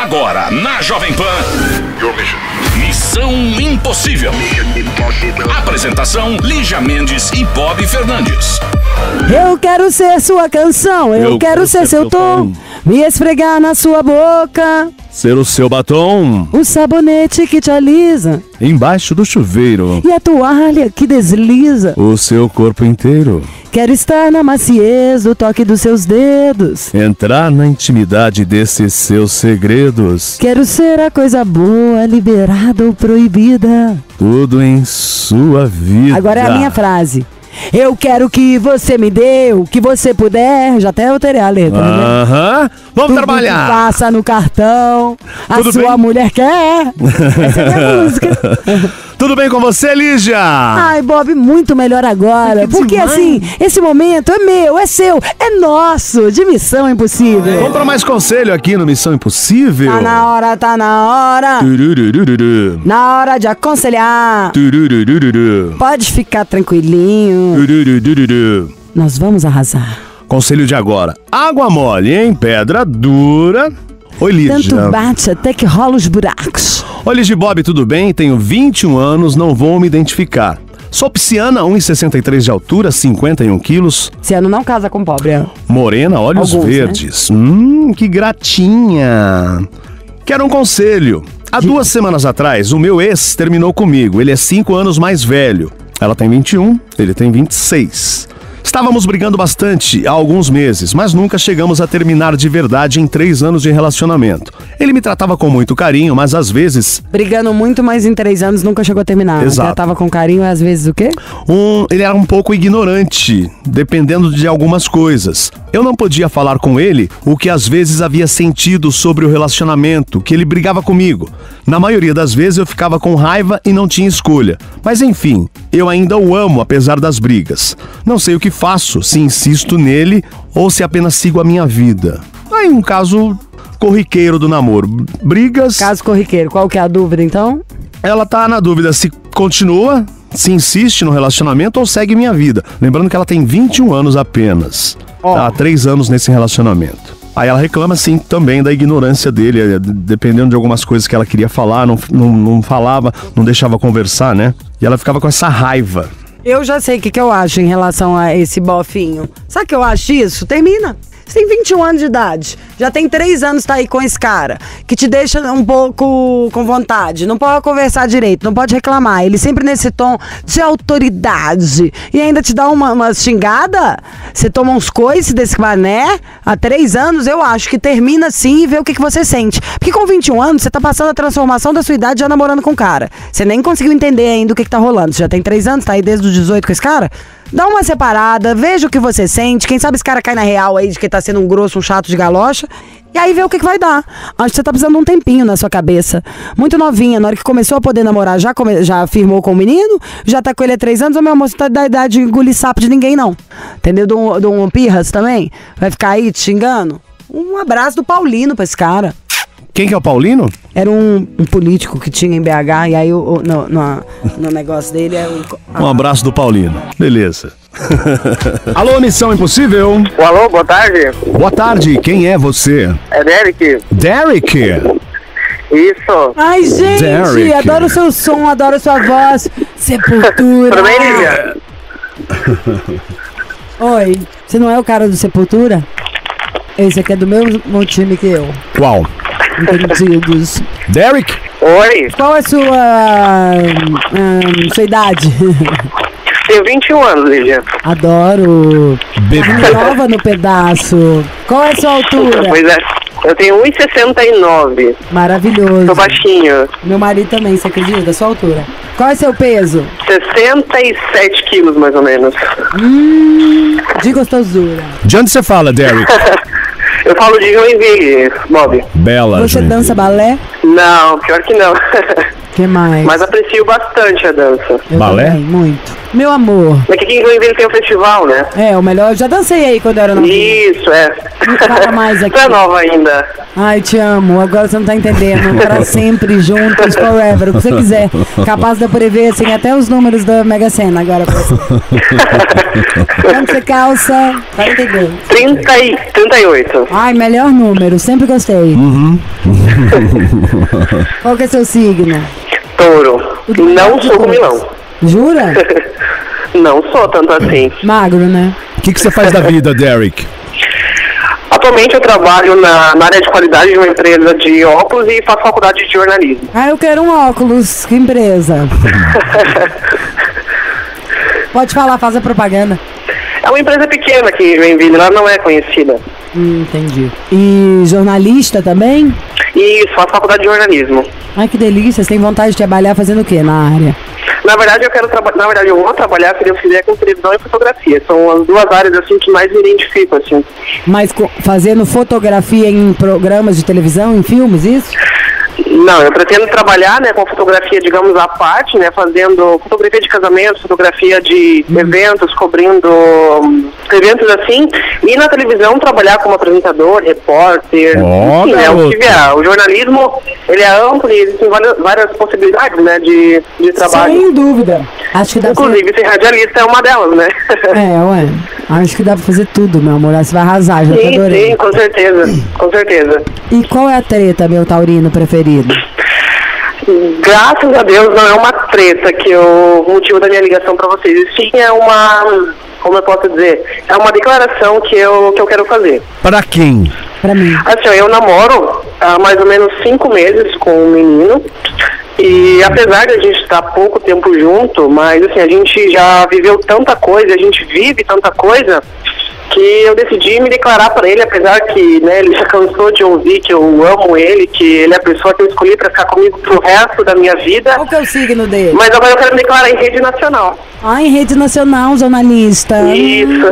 Agora, na Jovem Pan, Missão Impossível. Apresentação, Lígia Mendes e Bob Fernandes. Eu quero ser sua canção, eu quero ser seu tom, me esfregar na sua boca, ser o seu batom, o sabonete que te alisa, embaixo do chuveiro, e a toalha que desliza, o seu corpo inteiro. Quero estar na maciez do toque dos seus dedos, entrar na intimidade desses seus segredos. Quero ser a coisa boa, liberada ou proibida. Tudo em sua vida. Agora é a minha frase. Eu quero que você me dê o que você puder. Já até alterei a letra, né? Vamos tudo trabalhar. Que passa no cartão, Tudo a sua bem? mulher quer. Essa é a minha música. Tudo bem com você, Lígia? Ai, Bob, muito melhor agora. Porque assim, esse momento é meu, é seu, é nosso, de Missão Impossível. Vamos para mais conselho aqui no Missão Impossível. Tá na hora, tá na hora. Tururururu. Na hora de aconselhar. Tururururu. Pode ficar tranquilinho. Tururururu. Nós vamos arrasar. Conselho de agora. Água mole em pedra dura. Oi, Lígia. Tanto bate até que rola os buracos. Oi, Lígia e Bob, tudo bem? Tenho 21 anos, não vou me identificar. Sou pisciana, 1,63 de altura, 51 quilos. Ciano não casa com pobre. Ó. Morena, olhos Alguns, verdes. Que gratinha. Quero um conselho. Há 2 semanas atrás, o meu ex terminou comigo. Ele é 5 anos mais velho. Ela tem 21, ele tem 26. Estávamos brigando bastante há alguns meses, mas nunca chegamos a terminar de verdade em 3 anos de relacionamento. Ele me tratava com muito carinho, mas às vezes... Brigando muito, mas em 3 anos nunca chegou a terminar. Exato. Tratava com carinho e às vezes o quê? Ele era um pouco ignorante, dependendo de algumas coisas. Eu não podia falar com ele o que às vezes havia sentido sobre o relacionamento, que ele brigava comigo. Na maioria das vezes eu ficava com raiva e não tinha escolha. Mas enfim, eu ainda o amo apesar das brigas. Não sei o que faço, se insisto nele ou se apenas sigo a minha vida. Aí um caso corriqueiro do namoro. Brigas... Caso corriqueiro. Qual que é a dúvida, então? Ela tá na dúvida se continua, se insiste no relacionamento ou segue minha vida. Lembrando que ela tem 21 anos apenas. Tá há 3 anos nesse relacionamento. Aí ela reclama, sim, também da ignorância dele, dependendo de algumas coisas que ela queria falar, não falava, não deixava conversar, né? E ela ficava com essa raiva. Eu já sei o que eu acho em relação a esse bofinho. Sabe o que eu acho isso? Termina. Você tem 21 anos de idade, já tem 3 anos tá aí com esse cara, que te deixa um pouco com vontade, não pode conversar direito, não pode reclamar, ele sempre nesse tom de autoridade e ainda te dá uma xingada, você toma uns coices desse mané, há 3 anos eu acho que termina assim e vê o que você sente, porque com 21 anos você tá passando a transformação da sua idade já namorando com o cara, você nem conseguiu entender ainda o que tá rolando, você já tem 3 anos, tá aí desde os 18 com esse cara? Dá uma separada, veja o que você sente. Quem sabe esse cara cai na real aí de que tá sendo um grosso, um chato de galocha. E aí vê o que vai dar. Acho que você tá precisando de um tempinho na sua cabeça. Muito novinha, na hora que começou a poder namorar, já firmou com o menino, já tá com ele há 3 anos, ou meu amor, você tá da idade de engolir sapo de ninguém, não. Entendeu? De um pirras também? Vai ficar aí te xingando? Um abraço do Paulino pra esse cara. Quem que é o Paulino? Era um político que tinha em BH, e aí no negócio dele é Um abraço do Paulino. Beleza. Alô, Missão Impossível? Alô, boa tarde. Boa tarde, quem é você? É Derek. Derek? Isso. Ai, gente, Derek. adoro o seu som, adoro a sua voz. Sepultura. Tudo bem, Lívia? Oi, você não é o cara do Sepultura? Esse aqui é do mesmo time que eu. Qual? Entendidos. Derek? Oi. Qual é a sua idade? Tenho 21 anos, Lívia. Adoro. Bebê. Carne nova no pedaço. Qual é a sua altura? Pois é. Eu tenho 1,69. Maravilhoso. Tô baixinho. Meu marido também, você acredita? A sua altura. Qual é seu peso? 67 quilos, mais ou menos. De gostosura. De onde você fala, Derek? Eu falo de Joinville, Bob. Bela, Você gente. dança balé? Não, pior que não. Que mais? Mas aprecio bastante a dança. Eu balé? também, muito. Meu amor. É que aqui em Joinville tem um festival, né? É, o melhor. Eu já dancei aí quando eu era novinha. Isso, é. Fala mais aqui. Tu é nova ainda. Ai, te amo. Agora você não tá entendendo. Pra sempre, juntos, forever. O que você quiser. Capaz de eu prever, assim, até os números da Mega Sena agora pra você. Quanto você calça? 42. 38. Ai, melhor número. Sempre gostei. Qual que é seu signo? Touro. Não sou comilão. Jura? Não sou tanto assim. Magro, né? O que você faz da vida, Derek? Atualmente eu trabalho na área de qualidade de uma empresa de óculos e faço faculdade de jornalismo. Ah, eu quero um óculos. Que empresa? Pode falar, faz a propaganda. É uma empresa pequena aqui em Joinville, ela não é conhecida. Entendi. E jornalista também? Isso, faço faculdade de jornalismo. Ai, que delícia. Você tem vontade de trabalhar fazendo o quê na área? Na verdade, eu vou trabalhar, se Deus quiser, com televisão e fotografia. São as duas áreas, assim, que mais me identifico, assim. Mas fazendo fotografia em programas de televisão, em filmes, isso? Não, eu pretendo trabalhar, né, com fotografia, digamos, à parte, né, fazendo fotografia de casamento, fotografia de eventos, cobrindo eventos assim, e na televisão trabalhar como apresentador, repórter, enfim, né, o que vier. O jornalismo, ele é amplo e existem várias possibilidades, né, de trabalho. Sem dúvida. Acho que dá Inclusive, ser radialista é uma delas, né? Ué. Acho que dá pra fazer tudo, meu amor. Você vai arrasar, já te adorei. Sim, com certeza, com certeza. E qual é a treta, meu taurino preferido? Graças a Deus não é uma treta que o motivo da minha ligação para vocês. Sim, é uma, como eu posso dizer, é uma declaração que eu quero fazer. Para quem? Pra mim. Assim, eu namoro há mais ou menos 5 meses com um menino. E apesar de a gente estar pouco tempo junto, mas assim, a gente já viveu tanta coisa, a gente vive tanta coisa, que eu decidi me declarar para ele, apesar que, né, ele já cansou de ouvir que eu amo ele, que ele é a pessoa que eu escolhi para ficar comigo pro resto da minha vida. Qual que é o signo dele? Mas agora eu quero me declarar em rede nacional. Em rede nacional, jornalista. Isso.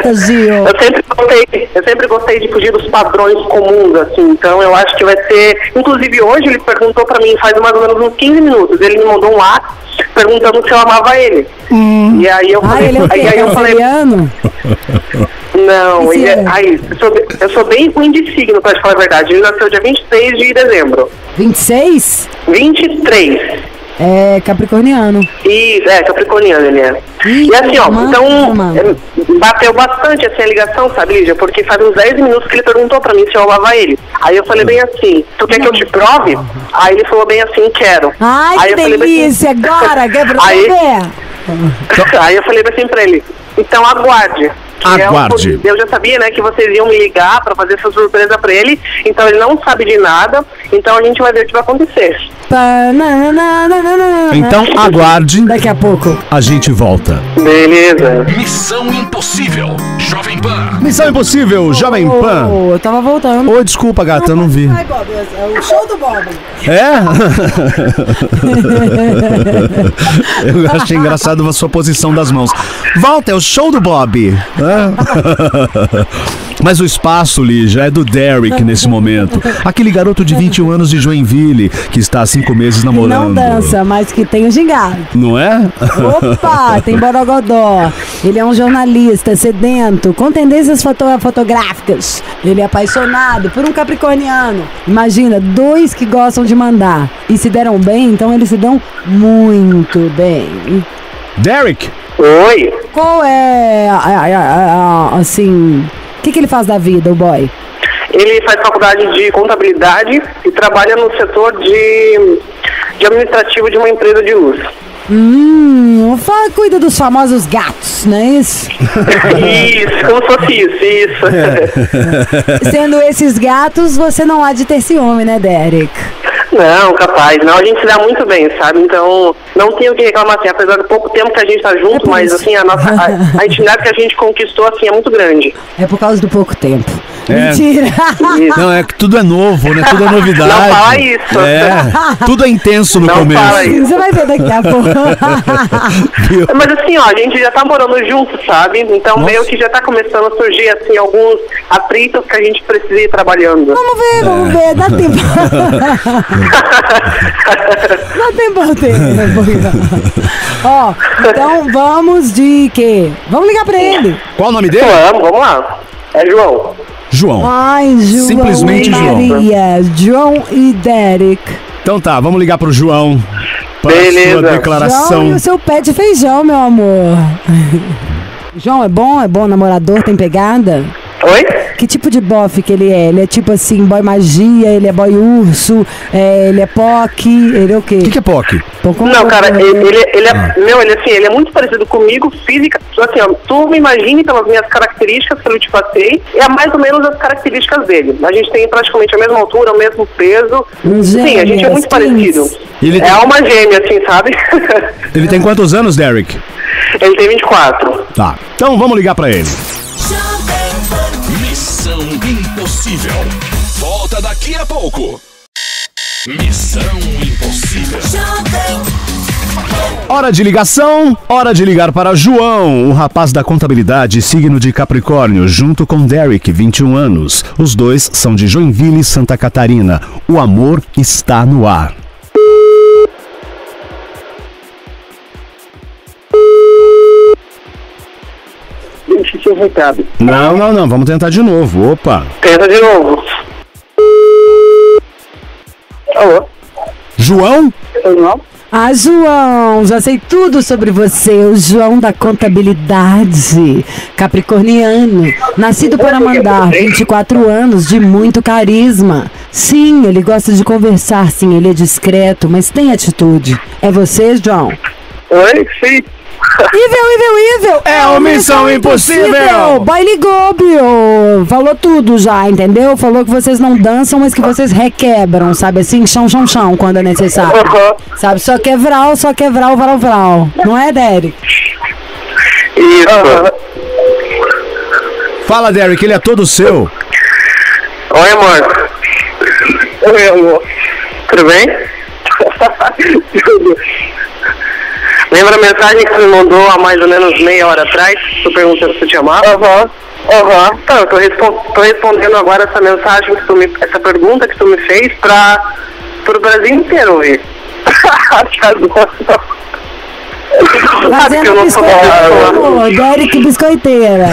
Eu sempre gostei de fugir dos padrões comuns, assim, então eu acho que vai ser... Inclusive hoje ele perguntou para mim, faz mais ou menos uns 15 minutos, ele me mandou um WhatsApp perguntando se eu amava ele. E aí eu falei... ele é o quê? Aí eu falei... Não, ele eu sou bem ruim de signo, pra te falar a verdade. Ele nasceu dia 23 de dezembro. 26? 23. É capricorniano. Isso, capricorniano ele é. E assim, ó, bateu bastante assim a ligação, sabe, Lígia? Porque faz uns 10 minutos que ele perguntou pra mim se eu amava ele. Aí eu falei bem assim, tu quer que eu te prove? Aí ele falou bem assim, quero. Ai, aí que delícia, assim, agora, quer pra Aí eu falei assim pra ele, então aguarde. Aguarde. Eu já sabia, né, que vocês iam me ligar pra fazer essa surpresa pra ele, então ele não sabe de nada, então a gente vai ver o que vai acontecer. Então aguarde. Daqui a pouco a gente volta. Beleza. Missão Impossível, Jovem Pan. Missão Impossível, Jovem Pan. Eu tava voltando. Oi, desculpa, gata, eu não vi. Ai, Bob, é o show do Bob. É? Eu achei engraçado a sua posição das mãos. Volta, é o show do Bob. Mas o espaço, Lígia, é do Derek nesse momento. Aquele garoto de 21 anos de Joinville, que está há 5 meses namorando. Não dança, mas que tem o gingado. Não é? Opa, tem borogodó. Ele é um jornalista sedento, com tendências fotográficas. Ele é apaixonado por um capricorniano. Imagina, 2 que gostam de mandar. E se deram bem, então eles se dão muito bem. Derek? Oi. Qual é, assim... O que ele faz da vida, o boy? Ele faz faculdade de contabilidade e trabalha no setor de administrativo de uma empresa de luz. Cuida dos famosos gatos, não é isso? Isso, como se fosse isso. Sendo esses gatos, você não há de ter ciúme, né, Derek? Não, capaz. Não, a gente se dá muito bem, sabe? Então, não tenho o que reclamar, assim, apesar do pouco tempo que a gente tá junto, mas, assim, a intimidade que a gente conquistou, assim, é muito grande. É por causa do pouco tempo. Mentira. Isso. Não, é que tudo é novo, né? Tudo é novidade. Não fala isso. Tudo é intenso no Não começo. fala isso. Você vai ver daqui a pouco. Mas assim, ó, a gente já tá morando junto, sabe? Então meio que já tá começando a surgir, assim, alguns atritos que a gente precisa ir trabalhando. Vamos ver, dá tempo. Dá tempo. Ó, então vamos de quê? Vamos ligar pra ele. Qual o nome dele? Vamos lá. É João. João. Ai, João Simplesmente e João. Maria, João e Derek. Então tá, vamos ligar pro João. Para Beleza. sua João declaração. e o seu pé de feijão, meu amor. João, é bom? Namorador, tem pegada? Oi? Que tipo de bofe que ele é? Ele é tipo assim, boy magia, ele é boy urso, ele é POC, ele é o quê? O que é POC? Não, cara, ele é. Meu, ele é muito parecido comigo, física. Assim, ó, tu me imagine pelas minhas características que eu te passei, é mais ou menos as características dele. A gente tem praticamente a mesma altura, o mesmo peso. Sim, a gente é muito parecido. Ele É alma gêmea, assim, sabe? Ele tem quantos anos, Derek? Ele tem 24. Tá, então vamos ligar pra ele. Missão Impossível. Volta daqui a pouco. Missão Impossível. Hora de ligação, hora de ligar para João, o rapaz da contabilidade, signo de Capricórnio, junto com Derek, 21 anos. Os dois são de Joinville, Santa Catarina. O amor está no ar. Deixa seu recado. Não, vamos tentar de novo. Opa. Tenta de novo. Alô? João? Não? Ah, João, já sei tudo sobre você. O João da contabilidade, capricorniano, nascido para mandar, 24 anos, de muito carisma. Sim, ele gosta de conversar, sim, ele é discreto, mas tem atitude. É você, João? Oi, sim. Evil! É o Missão Impossível! Boy ligou, Bio. Falou tudo já, entendeu? Falou que vocês não dançam, mas que vocês requebram, sabe assim? Chão, quando é necessário. Sabe? Só quer vral, vral. Não é, Derek? Isso. Fala, Derek, ele é todo seu. Oi, amor. Oi, amor. Tudo bem? Tudo. Lembra a mensagem que você me mandou há mais ou menos meia hora atrás? Tu perguntando se tu te amava? Então, eu tô respondendo agora essa mensagem essa pergunta que tu me fez pro Brasil inteiro ouvir. Sabe que eu não sou uma pessoa. Derek biscoiteira.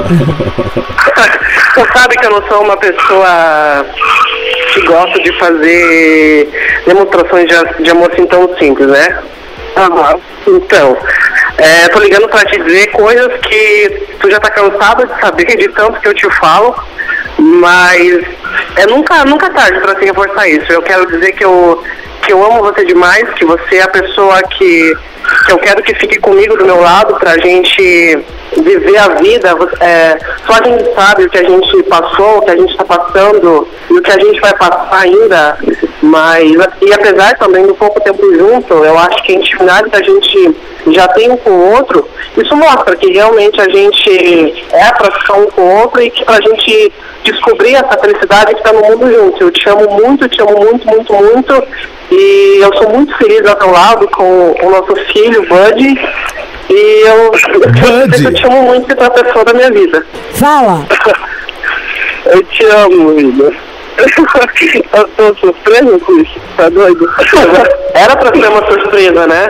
Tu sabe que eu não sou uma pessoa que gosta de fazer demonstrações de amor assim tão simples, né? Então, tô ligando pra te dizer coisas que tu já tá cansada de saber de tanto que eu te falo, mas é nunca tarde pra se reforçar isso. Eu quero dizer que eu amo você demais, que você é a pessoa que eu quero que fique comigo do meu lado pra gente viver a vida. Só a gente sabe o que a gente passou, o que a gente tá passando e o que a gente vai passar ainda. E apesar também do pouco tempo junto, eu acho que a intimidade que a gente já tem um com o outro, isso mostra que realmente a gente é pra ficar um com o outro e que pra gente descobrir essa felicidade que tá no mundo junto. Eu te amo muito, muito. E eu sou muito feliz ao teu lado com o nosso filho, Buddy. E eu te amo muito, que tu é a pessoa da minha vida. Fala! Eu te amo, vida. Eu tô surpresa com isso, tá doido? Era pra ser uma surpresa, né?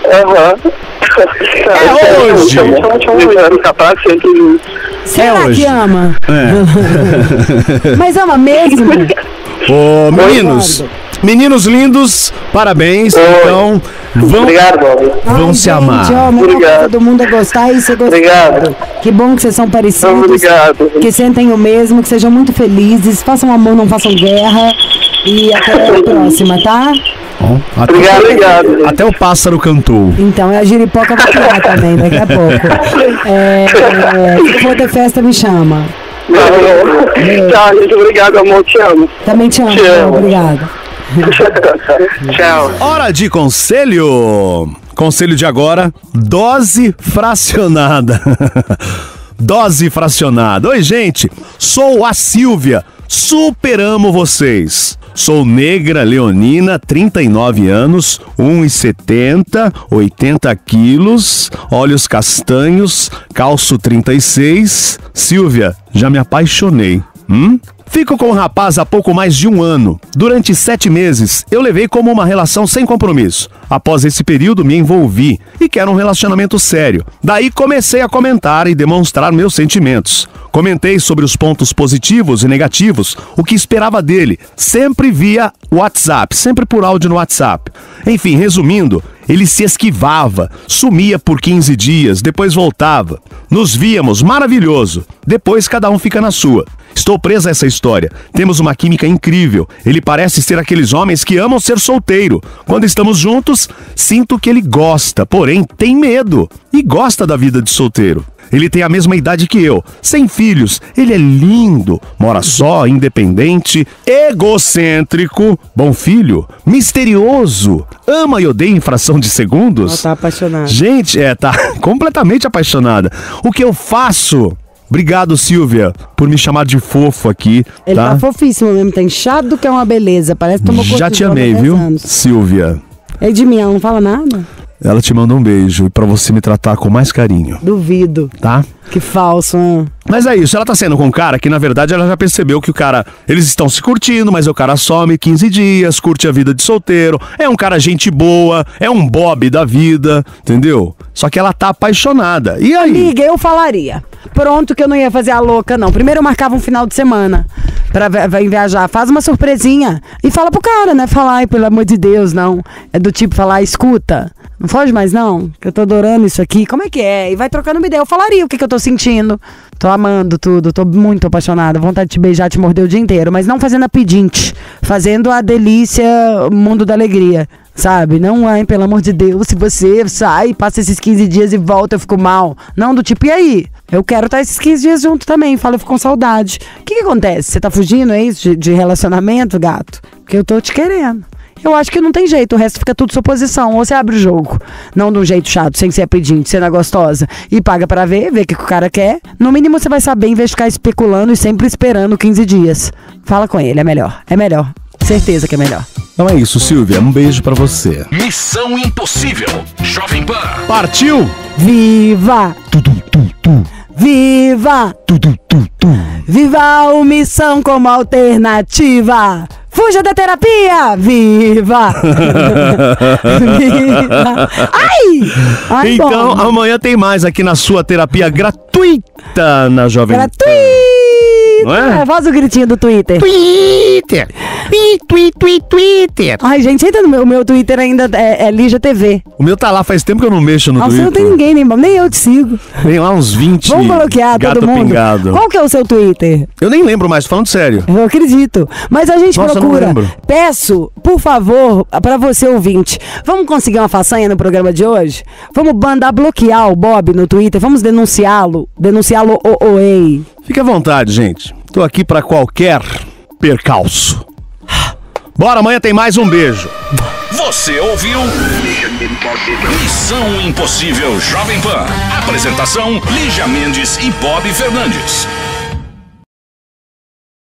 É hoje. Será hoje. que ama? Mas ama mesmo? Ô, meninos lindos, parabéns. Então, Obrigado, Bob. vão se amar. Obrigado. Todo mundo gostar e ser gostado. Obrigado. Que bom que vocês são parecidos. Obrigado. Que sentem o mesmo, que sejam muito felizes. Façam amor, não façam guerra. E até a próxima, tá? Bom, Obrigado. Até o pássaro cantou. Então, a giripoca vai criar também, daqui a pouco. Se for ter festa, me chama. Tchau, gente. Obrigado, amor. Te amo. Também te amo. Te amo. Obrigado. Tchau. Hora de conselho. Conselho de agora, dose fracionada. Dose fracionada. Oi, gente. Sou a Silvia. Super amo vocês. Sou negra, leonina, 39 anos, 1,70, 80 quilos, olhos castanhos, calço 36. Silvia, já me apaixonei. Fico com o rapaz há pouco mais de 1 ano. Durante 7 meses, eu levei como uma relação sem compromisso. Após esse período, me envolvi e quero um relacionamento sério. Daí comecei a comentar e demonstrar meus sentimentos. Comentei sobre os pontos positivos e negativos, o que esperava dele, sempre via WhatsApp, sempre por áudio no WhatsApp. Enfim, resumindo, ele se esquivava, sumia por 15 dias, depois voltava. Nos víamos, maravilhoso. Depois cada um fica na sua. Estou presa a essa história. Temos uma química incrível. Ele parece ser aqueles homens que amam ser solteiro. Quando estamos juntos, sinto que ele gosta, porém tem medo. E gosta da vida de solteiro. Ele tem a mesma idade que eu, sem filhos. Ele é lindo, mora só, independente, egocêntrico, bom filho, misterioso, ama e odeia em fração de segundos. Ela tá apaixonada. Gente, tá completamente apaixonada. O que eu faço? Obrigado, Silvia, por me chamar de fofo aqui. Ele tá fofíssimo mesmo, tá inchado que é uma beleza. Parece que tomou Já te amei, viu, Silvia? É de mim, ela não fala nada? Ela te manda um beijo e pra você me tratar com mais carinho. Duvido. Tá? Que falso, hein? Mas é isso, ela tá saindo com um cara que na verdade ela já percebeu que o cara, eles estão se curtindo, mas o cara some 15 dias, curte a vida de solteiro, é um cara gente boa, é um Bob da vida, entendeu? Só que ela tá apaixonada. E aí? Amiga, eu falaria. Pronto, que eu não ia fazer a louca, não. Primeiro eu marcava um final de semana pra viajar. Faz uma surpresinha e fala pro cara, né? Falar, ai, pelo amor de Deus, não. É do tipo falar, escuta, não foge mais não, que eu tô adorando isso aqui. Como é que é? E vai trocando uma ideia. Eu falaria o que eu tô sentindo. Tô amando tudo, tô muito apaixonada. Vontade de te beijar, te morder o dia inteiro. Mas não fazendo a pedinte. Fazendo a delícia, mundo da alegria. Sabe? Não, ai, pelo amor de Deus, se você sai, passa esses 15 dias e volta, eu fico mal. Não, do tipo, e aí? Eu quero estar esses 15 dias junto também. Fala, eu fico com saudade. O que acontece? Você tá fugindo, é isso? De relacionamento, gato? Porque eu tô te querendo. Eu acho que não tem jeito, o resto fica tudo suposição. Ou você abre o jogo, não de um jeito chato, sem ser pedinte, sendo gostosa, e paga pra ver o que o cara quer. No mínimo você vai saber, em vez de ficar especulando e sempre esperando 15 dias. Fala com ele, é melhor. É melhor. Certeza que é melhor. Então é isso, Silvia. Um beijo pra você. Missão Impossível. Jovem Pan. Partiu! Viva! Viva! Viva a Missão como alternativa! Fuja da terapia! Viva! Viva! Ai! Então, bom. amanhã tem mais aqui na sua terapia gratuita na Jovem Pan. Não é? Faz o gritinho do Twitter. Twitter! Twitter! Ai, gente, entra no meu Twitter ainda, é Lígia TV. O meu tá lá, faz tempo que eu não mexo no Nossa, Twitter. não tem ninguém, nem eu te sigo. Tem lá uns 20 Vamos bloquear gato todo mundo. pingado. Qual que é o seu Twitter? Eu nem lembro mais, falando sério. Eu acredito. Mas a gente Nossa, eu não procura. lembro. Peço, por favor, pra você ouvinte, vamos conseguir uma façanha no programa de hoje? Vamos mandar bloquear o Bob no Twitter? Vamos denunciá-lo? Denunciá-lo, ei. Fique à vontade, gente. Tô aqui pra qualquer percalço. Bora, amanhã tem mais. Um beijo. Você ouviu? Missão Impossível Jovem Pan. Apresentação: Lígia Mendes e Bob Fernandes.